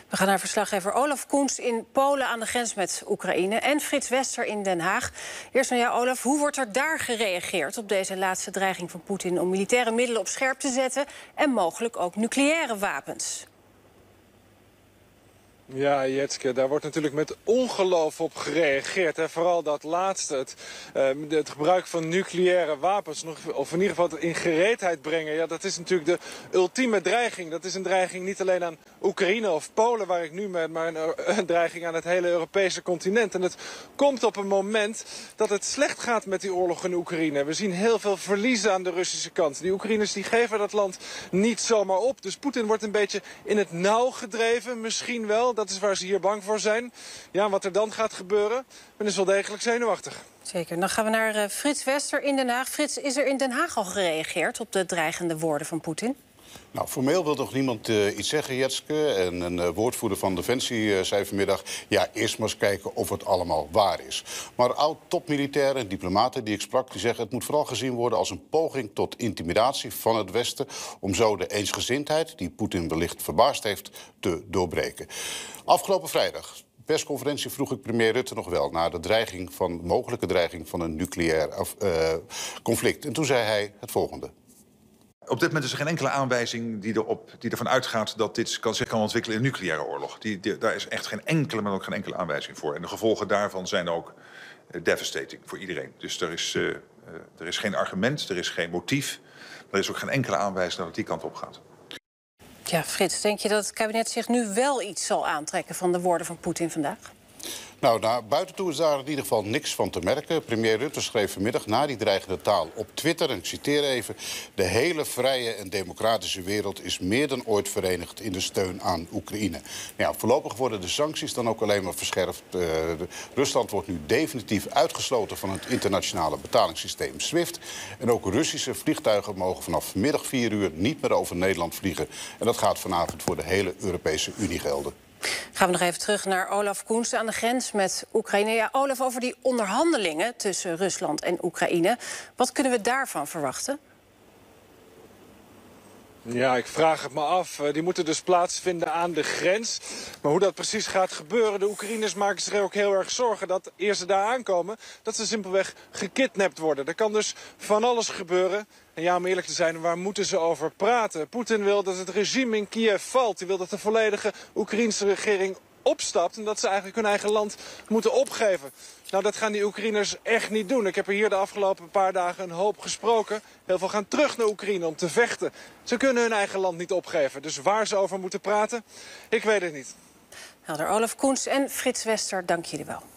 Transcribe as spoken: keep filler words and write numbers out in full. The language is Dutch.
We gaan naar verslaggever Olaf Koens in Polen aan de grens met Oekraïne en Frits Wester in Den Haag. Eerst naar jou, Olaf. Hoe wordt er daar gereageerd op deze laatste dreiging van Poetin om militaire middelen op scherp te zetten en mogelijk ook nucleaire wapens? Ja, Jetske, daar wordt natuurlijk met ongeloof op gereageerd. Hè. Vooral dat laatste, het, uh, het gebruik van nucleaire wapens, nog, of in ieder geval het in gereedheid brengen. Ja, dat is natuurlijk de ultieme dreiging. Dat is een dreiging niet alleen aan Oekraïne of Polen, waar ik nu ben, maar een, een dreiging aan het hele Europese continent. En het komt op een moment dat het slecht gaat met die oorlog in Oekraïne. We zien heel veel verliezen aan de Russische kant. Die Oekraïners die geven dat land niet zomaar op. Dus Poetin wordt een beetje in het nauw gedreven, misschien wel. Dat is waar ze hier bang voor zijn. Ja, wat er dan gaat gebeuren, men is wel degelijk zenuwachtig. Zeker. Dan gaan we naar uh, Frits Wester in Den Haag. Frits, is er in Den Haag al gereageerd op de dreigende woorden van Poetin? Nou, formeel wil nog niemand uh, iets zeggen, Jetske. En een uh, woordvoerder van Defensie uh, zei vanmiddag, ja, eerst maar eens kijken of het allemaal waar is. Maar oud-topmilitairen en diplomaten die ik sprak, die zeggen, het moet vooral gezien worden als een poging tot intimidatie van het Westen, om zo de eensgezindheid, die Poetin wellicht verbaasd heeft, te doorbreken. Afgelopen vrijdag, persconferentie, vroeg ik premier Rutte nog wel naar de dreiging van, mogelijke dreiging van een nucleair uh, conflict. En toen zei hij het volgende. Op dit moment is er geen enkele aanwijzing die, erop, die ervan uitgaat dat dit kan, zich kan ontwikkelen in een nucleaire oorlog. Die, die, daar is echt geen enkele, maar ook geen enkele aanwijzing voor. En de gevolgen daarvan zijn ook uh, devastating voor iedereen. Dus er is, uh, uh, er is geen argument, er is geen motief. Er is ook geen enkele aanwijzing dat het die kant op gaat. Ja, Frits, denk je dat het kabinet zich nu wel iets zal aantrekken van de woorden van Poetin vandaag? Nou, naar buiten toe is daar in ieder geval niks van te merken. Premier Rutte schreef vanmiddag na die dreigende taal op Twitter, en ik citeer even: de hele vrije en democratische wereld is meer dan ooit verenigd in de steun aan Oekraïne. Ja, voorlopig worden de sancties dan ook alleen maar verscherpt. Uh, de, Rusland wordt nu definitief uitgesloten van het internationale betalingssysteem SWIFT. En ook Russische vliegtuigen mogen vanaf vanmiddag vier uur niet meer over Nederland vliegen. En dat gaat vanavond voor de hele Europese Unie gelden. Gaan we nog even terug naar Olaf Koens aan de grens met Oekraïne. Ja, Olaf, over die onderhandelingen tussen Rusland en Oekraïne. Wat kunnen we daarvan verwachten? Ja, ik vraag het me af. Die moeten dus plaatsvinden aan de grens. Maar hoe dat precies gaat gebeuren, de Oekraïners maken zich er ook heel erg zorgen dat eerst ze daar aankomen, dat ze simpelweg gekidnapt worden. Er kan dus van alles gebeuren. En ja, om eerlijk te zijn, waar moeten ze over praten? Poetin wil dat het regime in Kiev valt. Hij wil dat de volledige Oekraïense regering opstapt en dat ze eigenlijk hun eigen land moeten opgeven. Nou, dat gaan die Oekraïners echt niet doen. Ik heb er hier de afgelopen paar dagen een hoop gesproken. Heel veel gaan terug naar Oekraïne om te vechten. Ze kunnen hun eigen land niet opgeven. Dus waar ze over moeten praten, ik weet het niet. Helder. Olaf Koens en Frits Wester, dank jullie wel.